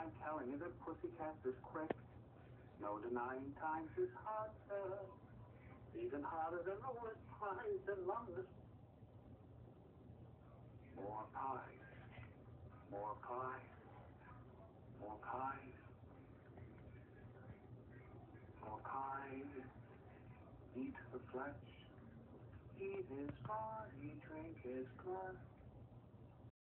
I'm telling you that Pussycat is quick. No denying times is harder. Even harder than the worst pies and longest. More pies. More pies. More pies. More pies. Eat the flesh. Eat his body, drink his blood.